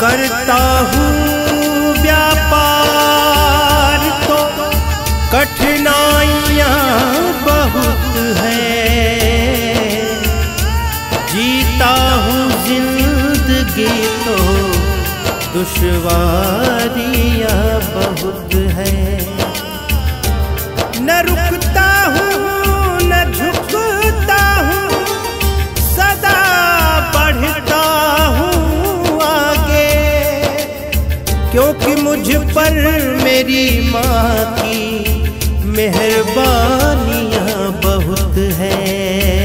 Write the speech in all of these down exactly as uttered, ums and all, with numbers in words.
करता हूँ व्यापार तो कठिनाइयाँ बहुत हैं, जीता हूँ जिंदगी तो दुश्वारियाँ बहुत हैं। न रुकता हूँ न झुकता हूँ, सदा बढ़ता हूँ आगे, क्योंकि मुझ पर मेरी माँ की मेहरबानियाँ बहुत हैं।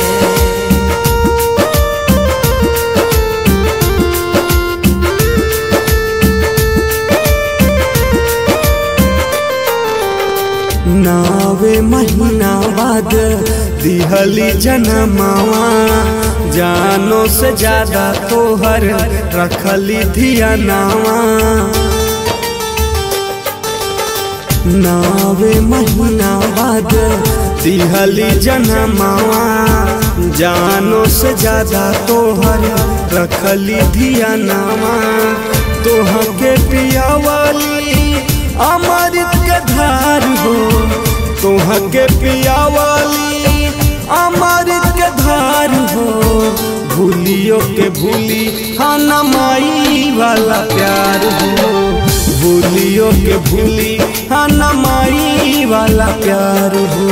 नावे महीना बाद दिहली जनमावा, जानो से ज्यादा तोहर रखली धिया नावा। नावे महीना बाद दिहली जनमावा, जानो से ज्यादा तोहर रखली धिया नावा। तोहा के पियावाली अमृत के धार हो, तोहा के पियावाली अमृत के धार हो। भूलियो के भूली खाना माई वाला प्यार हो, भूलियो के भूली खाना माई वाला प्यार हो।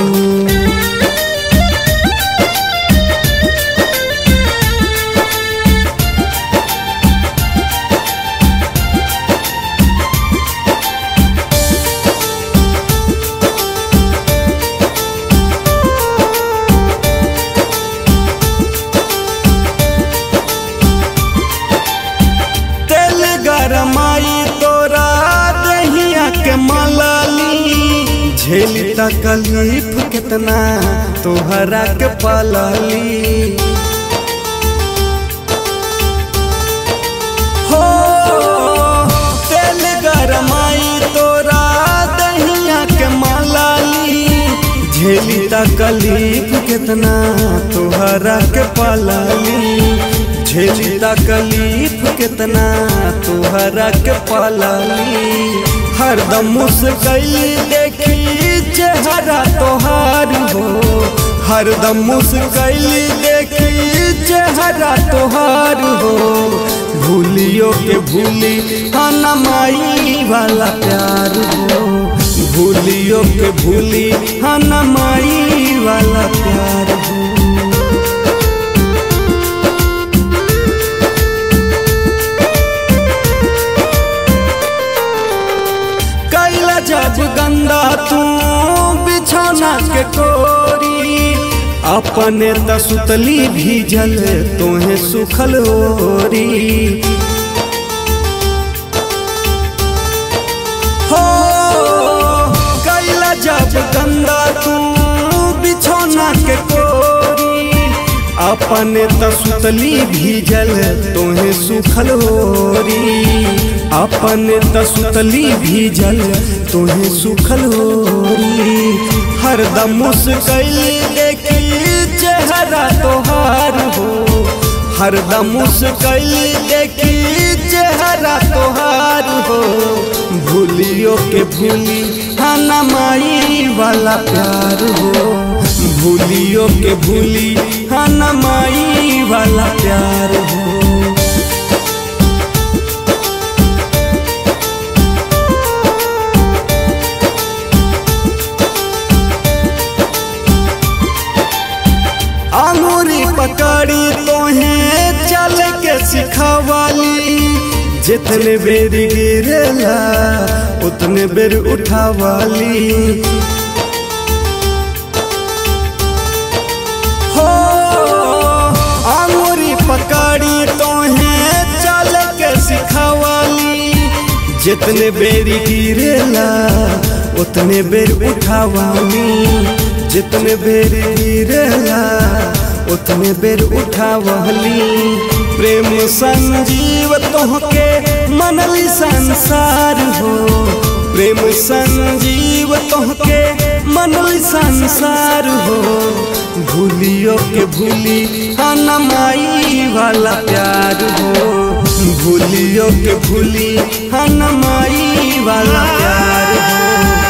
झेली तकलीफ कितना तोहरा के पलली हो। तेल गरमाई तोरा दहिया के मलाली, झेली तकलीफ कितना तोहरा के पलली, झेली तकलीफ कितना तोहरा के पलली। हरदम मुस्कैली देखी चेहरा तोहार हो, हरदम मुस्कैली देखी चेहरा तोहार हो। भूलियो के भूली खाना माई वाला प्यार हो, भूलियो के भूली खाना माई वाला प्यार हो। जब गंदा तू बिछौना के कोरी, अपने त सुतली भीजल तोहे सुखल ओरी हो। कैला जब गंदा तू बिछौना के कोरी, अपने त सुतली भीजल तोहे सुखल ओरी, अपने त सुतली भीजल तोहे सुखल ओरी। हरदम मुस्कैली देखी चेहरा तोहार हो, हरदम मुस्कैली देखी चेहरा तोहार हो। भूलियो के भूली खाना माई वाला प्यार हो, भूलियो के भूली खाना माई वाला प्यार हो। अंगूरी पकड़ी तोहे चल के सिखावाली, जितने बेर गिरेला उतने बेर उठावाली हो। अंगूरी पकड़ी तोहे चल के सिखावाली, जितने बेर गिरेला उतने बेर उठावाली, जितने बेर गिरेला उतने बेर उठावली। प्रेम संजीव तोहके मनली संसार हो, प्रेम संजीव तोहके मनली संसार हो। भूलियो के भूली खाना माई वाला प्यार हो, भूलियो के भूली हन माई वाला प्यार हो।